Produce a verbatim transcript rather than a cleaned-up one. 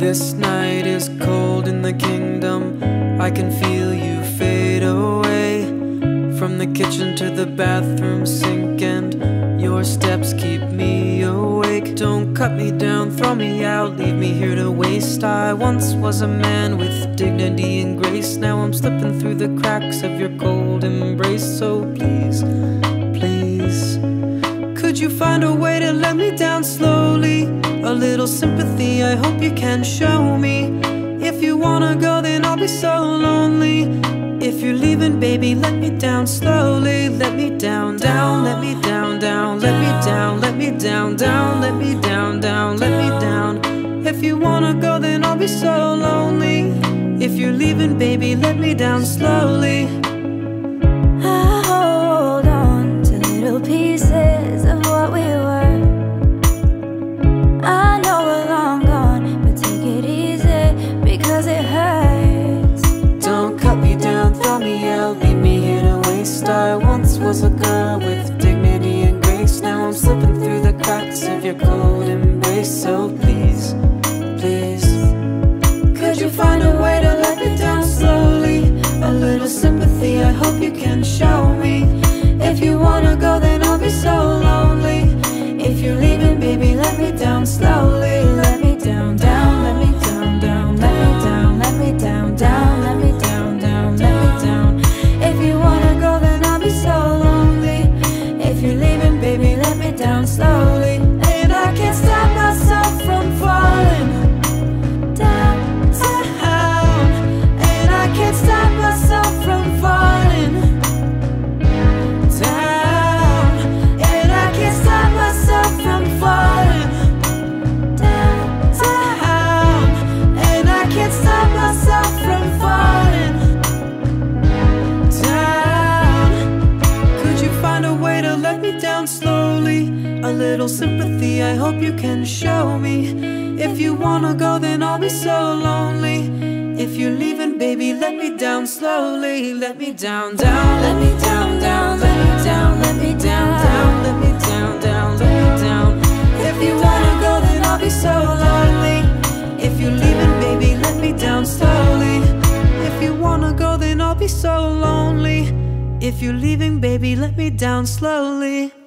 This night is cold in the kingdom. I can feel you fade away. From the kitchen to the bathroom sink, and your steps keep me awake. Don't cut me down, throw me out, leave me here to waste. I once was a man with dignity and grace. Now I'm slipping through the cracks of your cold embrace. So please, please, could you find a way to let me down slowly? A little sympathy, I hope you can show me. If you wanna go, then I'll be so lonely. If you're leaving, baby, let me down slowly. Let me down, down, let me down, down. Let me down, let me down, down. Let me down, down, let me down. If you wanna go, then I'll be so lonely. If you're leaving, baby, let me down slowly. I hold on to little pieces of what we were. I know we're long gone, but take it easy, because it hurts. Don't cut me down, throw me out, leave me here to waste. I once was a girl with dignity and grace. Now I'm slipping through the cracks of your cold embrace. So please, please, could you find a way to let me down slowly? A little sympathy, I hope you can show me. If you wanna go, then I'll be so lonely. If you're leaving, baby, let me down slowly. Let me down, down, let me down, down. Let me down, let me down, down. Let me down, down, let me down. If you wanna go, then I'll be so lonely. If you're leaving, baby, let me down slowly. And I can't stop myself from falling Down, down. And I can't stop myself from falling down. And I can't stop myself from falling down, down. And I can't stop myself from falling down. Could you find a way to let me down slowly? A little sympathy, I hope you can show me. If you wanna go, then I'll be so lonely. If you're leaving, baby, let me down slowly. Let me down, down, let me down, down. Let me down, let me down, down. Let me down, down, let me down. If you wanna go, then I'll be so lonely. If you're leaving, baby, let me down slowly. If you wanna go, then I'll be so lonely. If you're leaving, baby, let me down slowly.